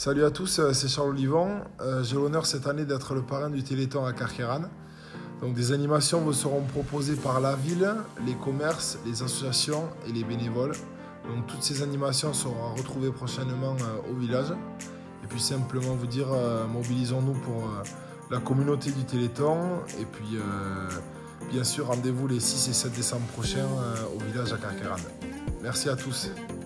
Salut à tous, c'est Charles Olivon. J'ai l'honneur cette année d'être le parrain du Téléthon à Carqueiranne. Donc des animations vous seront proposées par la ville, les commerces, les associations et les bénévoles. Donc toutes ces animations seront retrouvées prochainement au village. Et puis simplement vous dire, mobilisons-nous pour la communauté du Téléthon. Et puis bien sûr rendez-vous les 6 et 7 décembre prochains au village à Carqueiranne. Merci à tous.